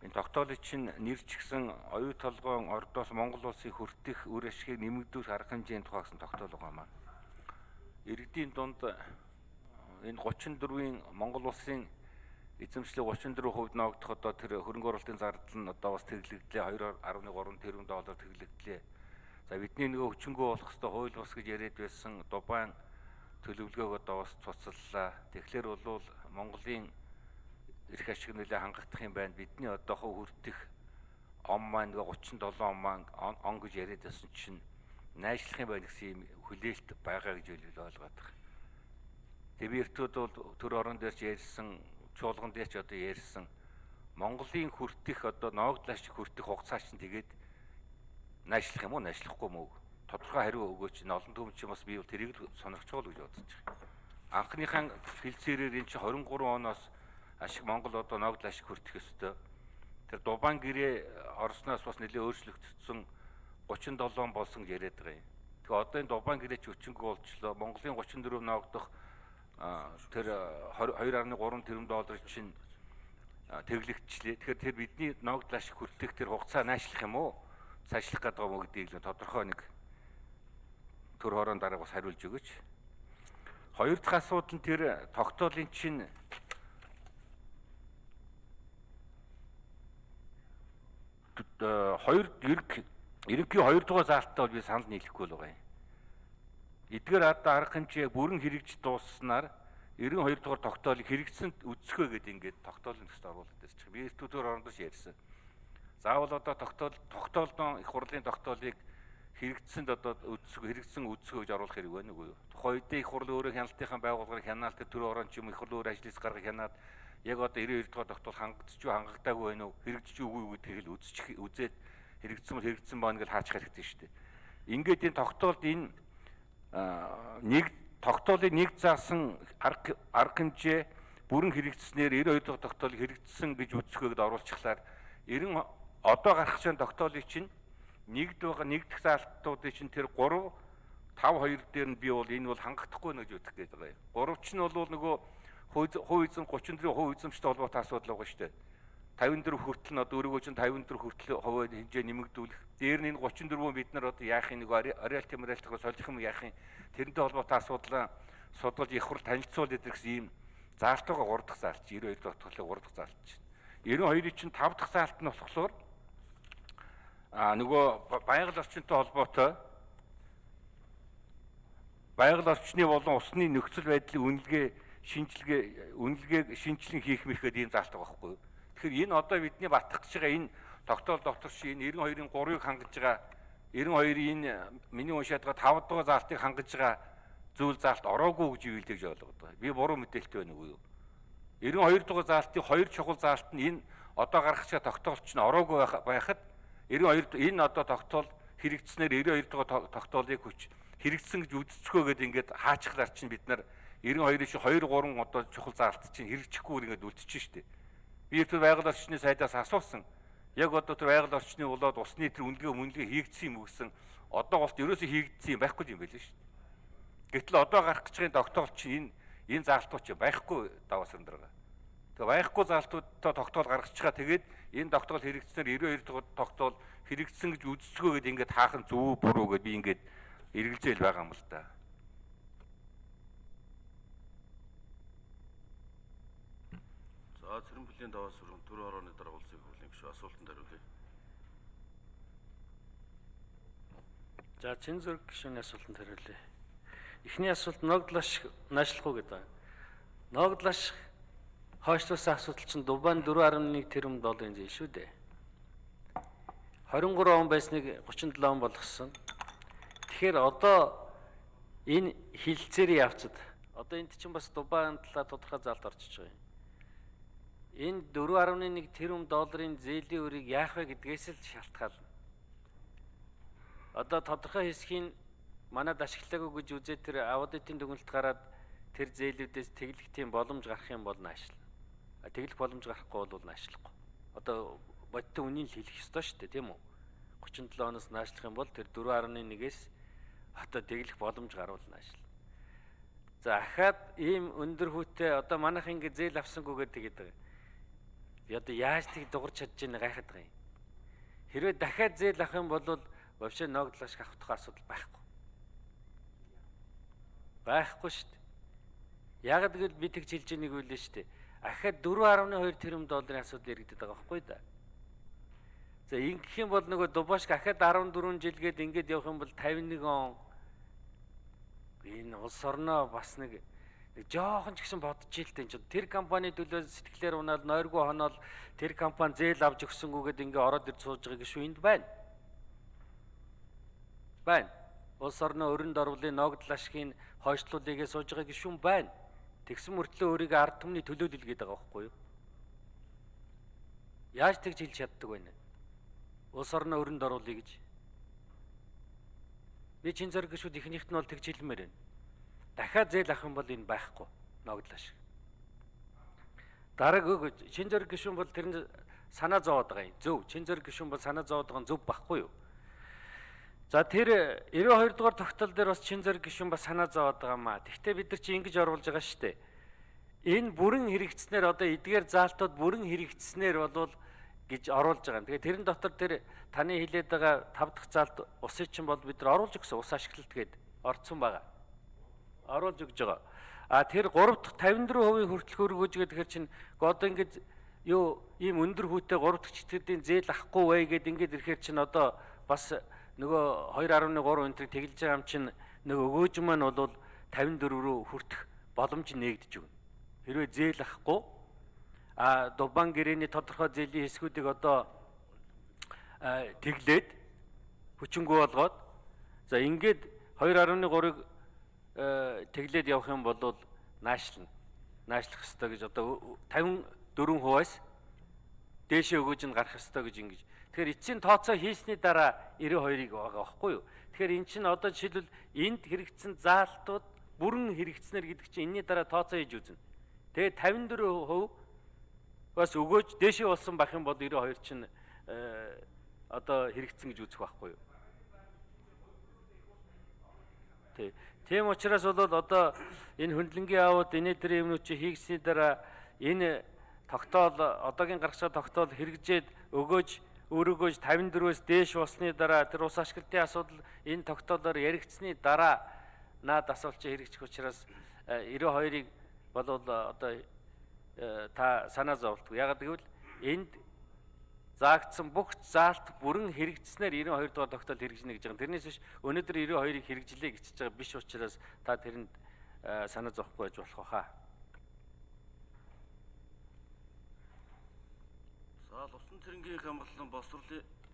Энэ тогтоолын чинь нэрч гисэн оюу толгойн ордоос Монгол улсын хүртэх үр ашгийг нэмэгдүүлэх арга хэмжээний тухай гэсэн тогтоол байгаа. Иргэдийн дунд энэ 34-ийн Монгол улсын эзэмшлийг 34% ноогдох одоо тэр хөрөнгө оруулалтын зардал нь одоо бас тэглэгдлээ 2.3 тэрбум доллар тэглэгдлээ. За бидний нөгөө хүчингү болох хэвээр хууль бус гэж яриад байсан Дубайн төлөвлөгөөг одоо бас цуцлалаа. Тэгэхээр бол Монголын эрх ашиг нөлөө хангагдах юм байна. Бидний одоохоо хүртэх он маань нөгөө 37 он гэж яриад байсан чинь найшлах юм байна гэсэн юм хүлээлт байгаа гэж ойлгоод байгаа. Тэгээ би эртүүд бол төр орон дээр ч ярьсан, чуулган дээр ч одоо ярьсан Монголын хүртэх одоо ноогдлаа шиг хүртэх хугацаа чинь тэгээд найшлах юм уу, найшлахгүй юм уу? Тодорхой хариу өгөөч. Олон түмэн ч юм бас би бол тэрийг сонирхож байгаа гэж бодож байгаа. Анхныхаа хэлцээрээр энэ чинь 23 оноос ашиг Монгол одоо ноогдлаа шиг хүртэх ёстой. Тэр Дубайн гэрээ орсноос бас нэлээд өөрчлөгдсөн 37 болсон гэж яриад байгаа юм. Тэгээ одоо энэ Дубайн гэрээ ч өчнгөө болчлоо. Монголын 34 ноогдох тэр 2.3 тэрбум долларын чинь тэглэгдчихлээ. Тэгэхээр тэр бидний ноогдлаа шиг хүртэх тэр хугацаа найшлах юм уу? Цаашлах гэдэг юм уу гэдгийг тодорхой нэг төр хорон дараа бас хариулж өгөөч. Хоёр дахь асуудал нь тэр тогтоолын чинь ерөнхий 2 дугаар заалтаа бол би санал нийлэхгүй л байгаа юм. Эдгээр арга хэмжээ бүрэн хэрэгж дууссанаар 92 дугаар тогтоолыг хэрэгжсэнд үзэхөө гэдэг ингээд тогтоолын төсөд оруулаад ирчих. Би эртүүдээр орондоос ярьсан. Заавал одоо тогтоолдон их хурлын тогтоолыг хэрэгжсэнд одоо хэрэгжсэн үзэхөө гэж оруулах хэрэг байна уу? Тухайн үедээ их хурл өөрөө хяналтынхаа байгууллагыг хянаалт төр орон ч юм их хурл өөр ажлаас гаргаж хянаад яг одоо 92 дугаар тогтоол хангагдчих уу хангагдаагүй байна уу? Хэрэгжиж үгүй гэдгийг л үзээд хэрэгжсэн байна гэж хаачих хэрэгтэй шүү дээ. Ингээд энэ тогтоолд энэ тогтоолыг нэг заасан арга хэмжээ бүрэн хэрэгжснээр 92 дахь тогтоолыг хэрэгжсэн гэж үзэхөөд оруулчихлаар 90 одоо гарах чинь тогтоолыг чинь нэгд дэх заалтуудын чинь тэр 3 5 2 дээр нь би бол энэ бол хангахдахгүй нэ гэж үзэх гээд байгаа юм. 3 ч нь бол нөгөө хувь эзэм 34% эзэмштэй холбоотой асуудал байгаа шүү дээ. 54 хүртэл нь одоо өөрөөгөө чинь 54 хүртэл хувийн хэмжээ нэмэгдүүлэх. Дээр нь энэ 34 бид нар одоо яах юм нэг ареал теморалтыг солих юм яах юм тэрнтэй холбоотой асуудлаа судалж их хурл танилцуул гэдэг гэсэн ийм заалтайгаа 3 дахь заалт 92 дахь тогтоолын 3 дахь заалт чинь. 92-ийн чинь 5 дахь заалт нь болохоор нөгөө байгаль орчинтой холбоотой байгаль орчны болон усны нөхцөл байдлын үнэлгээг шинжилэн хийх мэхэд ийм заалт байгаа байхгүй юу? Тэгэхээр энэ одоо бидний батгах гэж байгаа энэ тогтоол дотор чинь 92-ийн 3-ыг хангаж байгаа 92-ийн энэ миний уншаад байгаа 5 дугаар заалтыг хангаж байгаа зүйл заалт ороогүй гэж үйлдэж ойлгоод байгаа. Би буруу мэдээлэлтэй байна уу юу? 92 дугаар заалтын хоёр чухал заалт нь энэ одоо гаргах гэж тогтоол чинь ороогүй байхад 92 энэ одоо тогтоол хэрэгжснээр 92 дугаар тогтоолыг хэрэгжсэн гэж үздэцгөө гэдэг ингээд хаачглаар чинь бид нар 92-ийн 2 3 одоо чухал заалт чинь хэрэгжихгүй ингээд үлдчихэж штэ. Би тэр байгаль орчны сайдаас асуусан. Яг одоо тэр байгаль орчны болоод усны тэр үнэлгээ хийгдсэн юм гэсэн одоо болт ерөөсөө хийгдсэн юм байхгүй юм байл шүү дээ. Гэтэл одоо гарах гэж байгаа тогтоол чинь энэ заалтууд чинь байхгүй даваа сэндрага. Тэгээ байхгүй заалтуудтай тогтоол гаргаж байгаа. Тэгээд энэ тогтоол хэрэгжснээр 92 дахь тогтоол хэрэгжсэн гэж үздэцгөө гэдэг ингээд хаахан зөв буруу гэдээ би ингээд эргэлзээл байгаа юм л да. Цэрэн бүлийн даваа сүрэн төр орооны дарга улсын хурлын гишүүн асуултанд хариулъя. За чин зүрх гишүүний асуултанд хариулъя. Эхний асуулт ноогдлаш наашлах уу гэдэг. Ноогдлаш хойшлуулсан асуудал чинь Дубайн 4.1 тэрбум долларын зээл шүү дээ. 23 он байсныг 37 он болгосон. Тэгэхээр одоо энэ хилцээрийн явцад одоо энд чинь бас Дубайн талаар тодорхой заалт орчиж байгаа юм. Энэ 4.1 тэрбум долларын зээлийн үрийг яах вэ гэдгээс л шалтгаална. Одоо тодорхой хэсгийн манад ашиглаагүй гэж үзээд тэр аудитын дүгнэлт гараад тэр зээлүүдээс тэглэхтийн боломж гарах юм бол наашлна. Тэглэх боломж гарахгүй бол наашлахгүй. Одоо бодиттой үнийг л хэлэх ёстой шүү дээ, тийм үү? 37 оноос наашлах юм бол тэр 4.1-ээс одоо тэглэх боломж гарвал наашлна. За ахаад ийм өндөр хүүтэй одоо манайх ингэ зээл авсангүйгээд тэгээд байгаа. Би одоо яаж тийг дуурч чадж байгааг гайхаад байгаа юм. Хэрвээ дахиад зээл авах юм бол вообще ногдлоо шиг авах тухай асуудал байхгүй. Байхгүй шүү дээ. Яг гэвэл би тэг хэлж байгааг үйл нь шүү дээ. Ахад 4.2 тэрбум долларын асуудал иргэдэд байгаа байхгүй да. За ингэх юм бол нөгөө Дубашк ахад 14 жилгээд ингэж явах юм бол 51 он энэ улс орноо бас нэг жоохон ч гэсэн бодож ийлтэй энэ тэр компани төлөө сэтгэлээр унаал нойргүй хоноол тэр компани зээл авч өгсөнгүүгээд ингээ ороод ирж сууж байгаа гişүү энд байна. Байна. Улс орноо өрөнд оруулын ногдол ашигын хойшлуулъя сууж байгаа гişүүн байна. Тэгсэн мөртлөө өөрийгөө ард түмний төлөөлөл гээд байгаа байхгүй юу? Яаж тэгж хэлж чаддаг вэ? Улс орноо өрөнд оруулъя гэж. Би чин зэрэг гişүүд ихнийхт нь бол тэгж хэлмээр байна. Дахиад зээл авах юм бол энэ байхгүй. Ногдол ашиг. Дараагийн чин зэрэг гişүүн бол тэр санаа зовоод байгаа юм. Зөв. Чин зэрэг гişүүн бол санаа зовоод байгаа нь зөв байхгүй юу? За тэр 92 дугаар тогтол дээр бас чин зэрэг гишүүн бас санаа зовоод байгаа маа. Тэгвэл бид нар чи ингэж оруулж байгаа шүү дээ. Энэ бүрэн хэрэгцснээр одоо эдгээр заалтууд бүрэн хэрэгцснээр болвол гэж оруулж байгаа. Тэгэхээр тэрэн дотор тэр таны хэлээд байгаа 5 дахь заалт усын чинь бол бид нар оруулж өгсөн ус ашиглалт гээд орцсон байгаа. Оруулж өгж байгаа. А тэр 3 дахь 54% хүртэл хөргөөж гэхээр чинь одоо ингэж юу ийм өндөр хүүтэй 3 дахь читгэлийн зээл авахгүй вэ гэд ингэж ирэхээр чинь одоо бас нөгөө 2.3 өнтрийг тэглэж байгаа юм чинь нөгөө өгөөж маань бол 54 рүү хүртэх боломж нээгдэж өгнө. Хэрвээ зээл авахгүй Дубан гэрээний тодорхой зээлийн хэсгүүдийг одоо тэглээд хүчингү болгоод за ингээд 2.3-ыг тэглээд явах юм бол наашлах ёстой гэж одоо 54%-аас дээшээ өгөөж нь гарах ёстой гэж ингэж. Тэгэхээр эцсийн тооцоо хийсний дараа 92-ыг байгаа байхгүй юу? Тэгэхээр эн чинь одоо жишээлбэл энд хэрэгцсэн заалтууд бүрэн хэрэгцснэр гэдэг чинь энэний дараа тооцоо хийж үзнэ. Тэгээд 54% бас өгөөж дээшээ болсон байх юм бол 92 чинь одоо хэрэгцсэн гэж үзэх байхгүй юу? Тийм учраас бол одоо энэ хөндлөнгийн аауд энэ тэр юмнууд чи хийгсний дараа энэ тогтоол одоогийн гаргаж байгаа тогтоол хэрэгжээд өгөөж өөрөөгөөж 54-өөс дээш болсны дараа тэр ус ашиглалтын асуудал энэ тогтоолоор яригдсны дараа наад асуулчаа хэрэгжих учраас 92-ыг бол одоо та санаа зовлтгүй. Ягаад гэвэл энд заагдсан бүх заалт бүрэн хэрэгжснээр 92 дугаар тогтоол хэрэгжинэ гэж байгаа. Тэрнээс биш өнөөдөр 92-ыг хэрэгжлээ гэж байгаа биш учраас та тэрэнд санаа зовхгүй байж болох хаа. Заал усан цэрэнгийн хамгааллын боловсролын